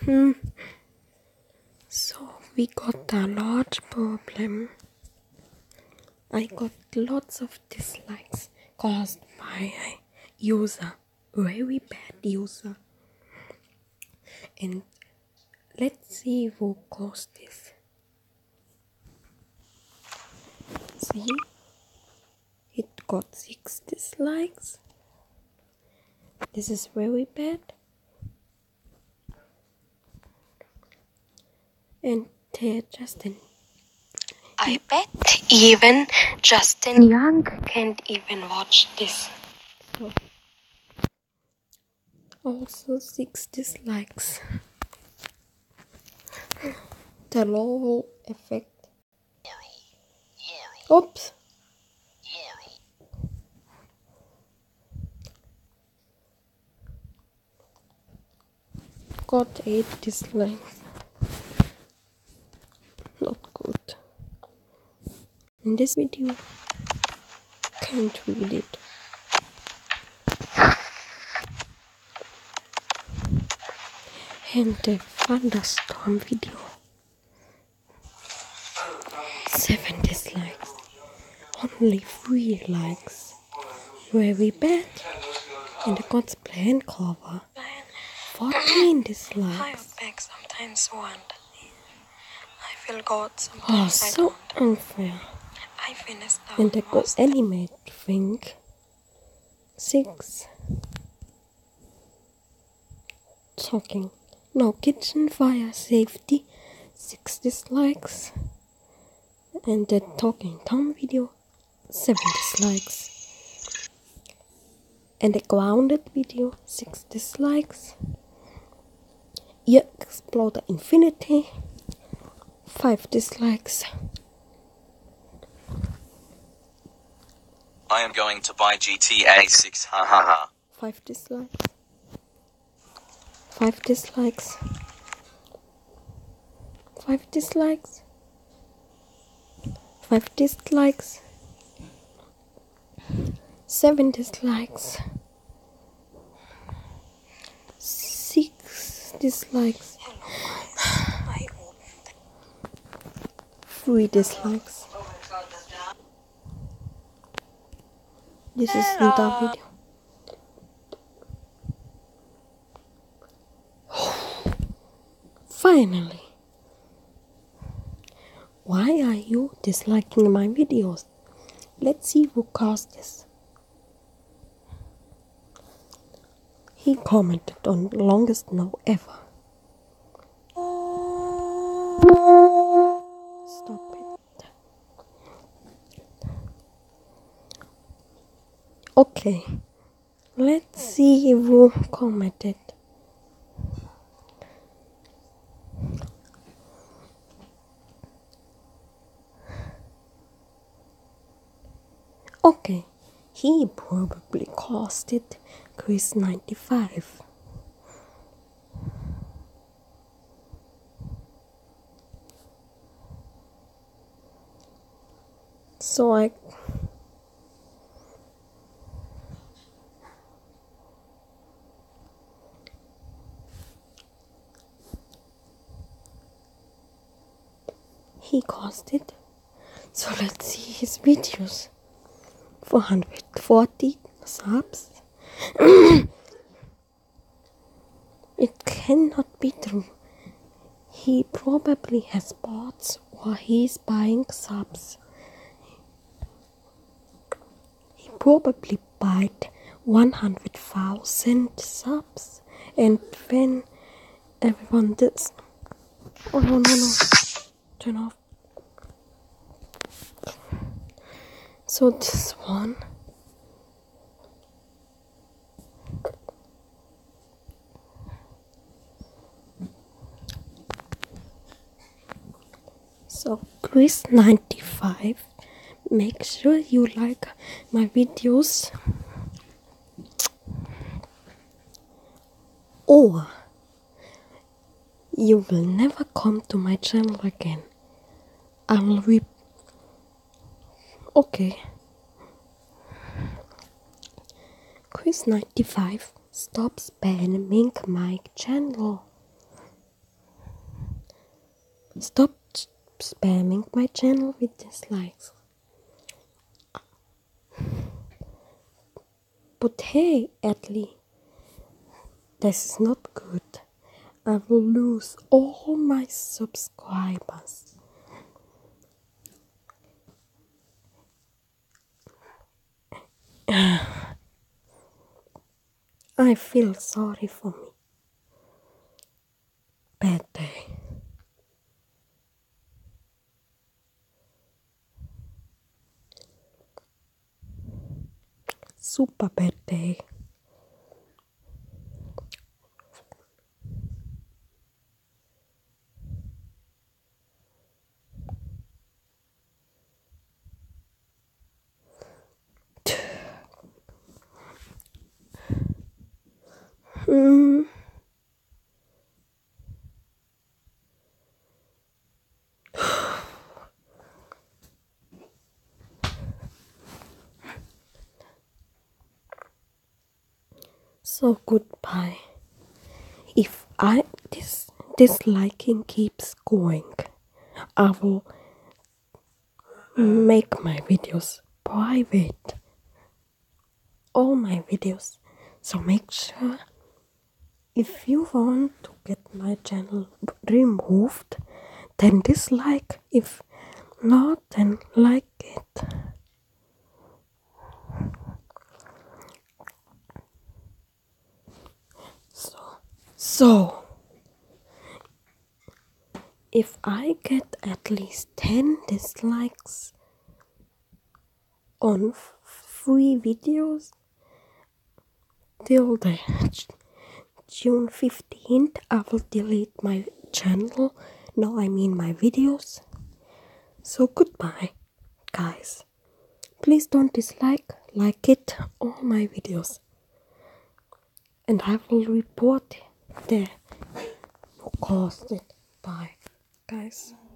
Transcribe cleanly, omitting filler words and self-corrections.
So we got a large problem. I got lots of dislikes caused by a user, very bad user. And let's see who caused this. See, it got 6 dislikes. This is very bad. And Justin. I bet even Justin Young can't even watch this. So, also 6 dislikes. The low effect. Oops. Got 8 dislikes. Not good. In this video, can't read it. And the thunderstorm video, 7 dislikes. Only 3 likes. Very bad. And the God's plan cover, 14 dislikes. Back sometimes want. I feel good sometimes. Oh, so unfair. I finished out. And the Go animate thing, 6. Talking. No kitchen fire safety, 6 dislikes. And the talking Tom video, 7 dislikes. And the grounded video, 6 dislikes. Yeah, Exploder Infinity, 5 dislikes. I am going to buy GTA 6, ha ha ha. 5 dislikes. 5 dislikes. 5 dislikes. 5 dislikes. 7 dislikes. 6 dislikes. 3 dislikes. This is the video. Finally. Why are you disliking my videos? Let's see who caused this. He commented on longest no ever. Stop it. Okay. Let's see who commented. Okay, he probably caused it, Chris95. So he caused it. So let's see his videos. 440 subs. It cannot be true. He probably has bots or he's buying subs. He probably bought 100,000 subs, and when everyone does. Oh no. Turn off. So this one. So Chris95, make sure you like my videos, or you will never come to my channel again. Okay. Chris95, stop spamming my channel. Stop spamming my channel with dislikes. But hey, Atlee, this is not good. I will lose all my subscribers. I feel sorry for me. Bad day. Super bad day. So goodbye. If this disliking keeps going, I will make my videos private. All my videos. So make sure, if you want to get my channel removed, then dislike. If not, then like it. So if I get at least 10 dislikes on 3 videos till the June 15th, I will delete my channel. No, I mean my videos. So goodbye, guys. Please don't dislike, like it, all my videos. And I will report the who caused it. Bye, guys.